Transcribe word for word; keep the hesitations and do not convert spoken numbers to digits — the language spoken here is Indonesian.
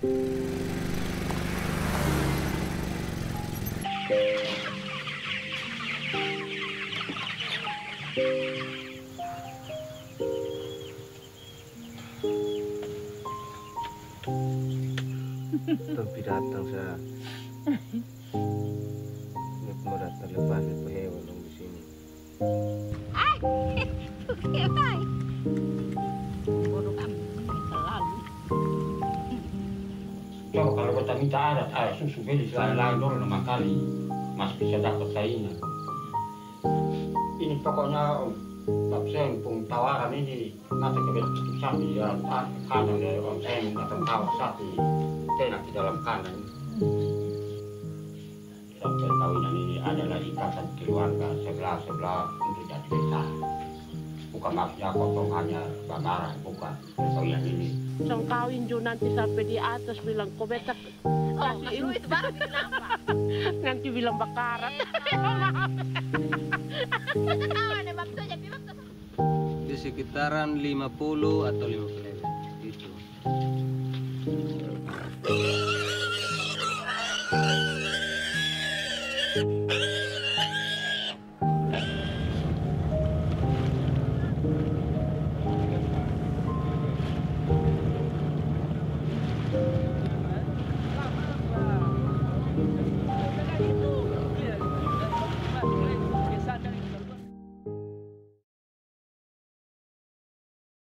Tapi datang saya. Ini mau datang lepas itu hewan dong di sini. Ay, gimana? Bodoh kami selalu. Coba kalau kita minta adat, air susu beli selain lain dulu nama kali, masih bisa dapat saingan. Ini pokoknya Om Seng pun tawaran ini nanti kita tutup sapi di dalam kandang dari Om Seng atau tawar sapi tenak di dalam kandang. Dalam perkawinan ini adalah ikatan keluarga sebelah-sebelah untuk jadi besar. Bukan maksudnya potongannya bakaran, bukan perkawinan ini. Sang kawin jo nanti sampai di atas bilang kau betak. Oh, Mas Luis baru bikin apa? Nanti bilang bakaran. Ketawa deh waktu jadi waktu. Di sekitaran lima puluh atau lima puluh gitu.